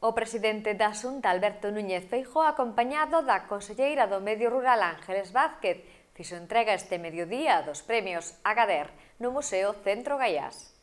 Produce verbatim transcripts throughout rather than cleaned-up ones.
O presidente da Xunta, Alberto Núñez Feijóo, acompañado da conselleira do Medio Rural, Ángeles Vázquez, fixo entrega este mediodía dos premios Agadir no Museo Centro Gaiás.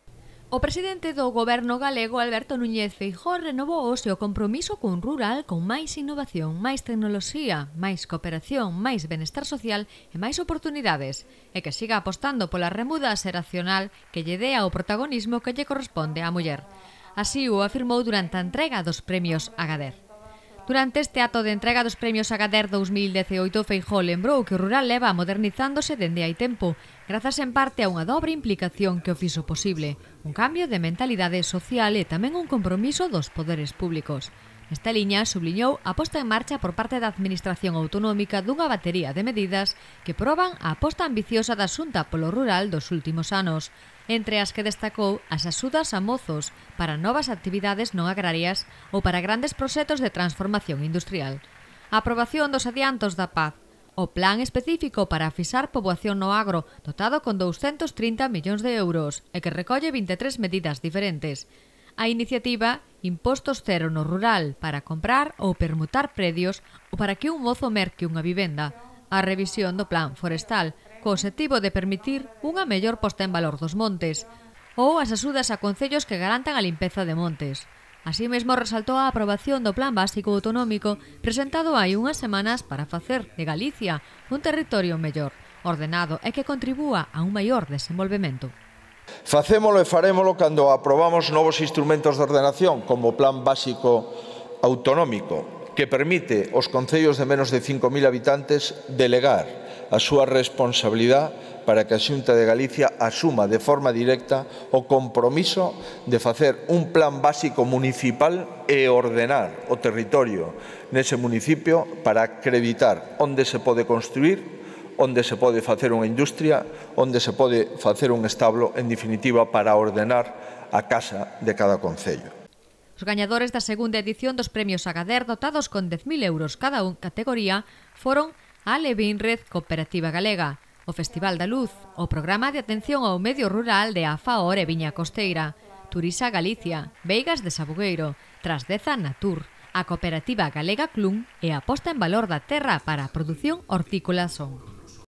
O presidente do Goberno galego, Alberto Núñez Feijóo, renovou o seu compromiso cun rural con máis innovación, máis tecnoloxía, máis cooperación, máis benestar social e máis oportunidades, e que siga apostando pola remuda xeracional que lle dea o protagonismo que lle corresponde á muller. Así o afirmou durante a entrega dos premios Agadir. Durante este acto de entrega dos premios Agadir dous mil dezioito, Feijóo lembrou que o rural leva modernizándose dende hai tempo, grazas en parte a unha dobre implicación que o fixo posible, un cambio de mentalidade social e tamén un compromiso dos poderes públicos. Nesta liña, subliñou a posta en marcha por parte da Administración Autonómica dunha batería de medidas que proban a aposta ambiciosa da Xunta polo rural dos últimos anos, entre as que destacou as axudas a mozos para novas actividades non agrarias ou para grandes proxectos de transformación industrial, a aprobación dos adiantos da paz, o plan específico para afixar poboación no agro, dotado con douscentos trinta millóns de euros e que recolle vinte e tres medidas diferentes, a iniciativa Impostos Cero no Rural para comprar ou permutar predios ou para que un mozo merque unha vivenda, a revisión do plan forestal, co obxectivo de permitir unha mellor posta en valor dos montes, ou as axudas a concellos que garantan a limpeza de montes. Así mesmo resaltou a aprobación do Plan Básico Autonómico presentado hai unhas semanas para facer de Galicia un territorio mellor, ordenado e que contribúa a un maior desenvolvemento. Facémolo e farémolo cando aprobamos novos instrumentos de ordenación, como o Plan Básico Autonómico, que permite aos concellos de menos de cinco mil habitantes delegar a súa responsabilidade para que a Xunta de Galicia asuma de forma directa o compromiso de facer un plan básico municipal e ordenar o territorio nese municipio para acreditar onde se pode construir, onde se pode facer unha industria, onde se pode facer un establo, en definitiva, para ordenar a casa de cada concello. Os gañadores da segunda edición dos premios Agadir, dotados con dez mil euros cada un categoría, foron a Levinred Cooperativa Galega, o Festival da Luz, o Programa de Atención ao Medio Rural de Afaor e Viña Costeira, Turisa Galicia, Veigas de Sabugueiro, Trasdeza Natur, a Cooperativa Galega Clun e a posta en valor da terra para a produción hortícola Son.